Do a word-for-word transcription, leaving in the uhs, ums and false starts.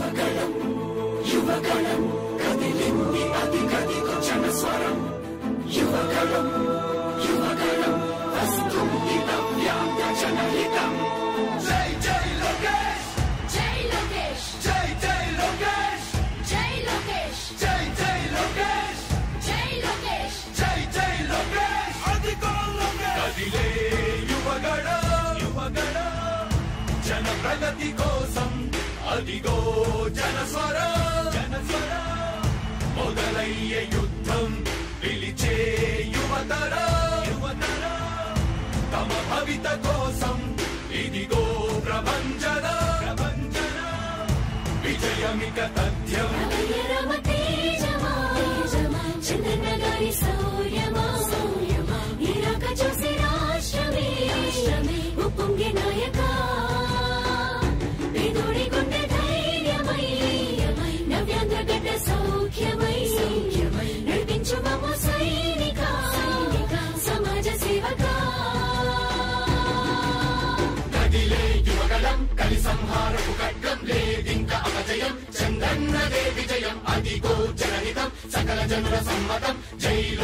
యువగళం యువగళం కదిలింది అది గదిగో జనస్వరం యువగళం యువగళం వస్తుంది నవ్యాంగ జనహితం జై జై లోకేష్ జై లోకేష్ జై జై లోకేష్ జై లోకేష్ జై జై లోకేష్ జై లోకేష్ జై జై లోకేష్ అదిగో లోకేష్ కదిలే యువగళం యువగళం జన ప్రగతి కోసం అదిగో జనస్వరం జనస్వరం మొదలయ్యే యుద్ధం పిలిచే యువతరం యువతరం తమ భవిత కోసం ఇదిగో ప్రభంజనం ప్రభంజనం విజయమిక తథ్యం రమ తేజమా చంద్రన్న గారి సౌర్యమా సౌర్యమా ఇరాక చూసి రాష్ట్రమే రాష్ట్రమే ఉప్పొంగే నాయక పేదోడి గుండె ధైర్యమై నవ్యాంధ్ర గడ్డ సౌఖ్యమై సౌఖ్యమై నడిపించు మమ్మ సైనిక సైనిక సమాజ సేవక కదిలే యువగళం కలి సంహారపు ఖడ్గం లేదింక అపజయం చంద్రన్నదే విజయం అదిగో జనహితం సకల జనుల సమ్మతం జై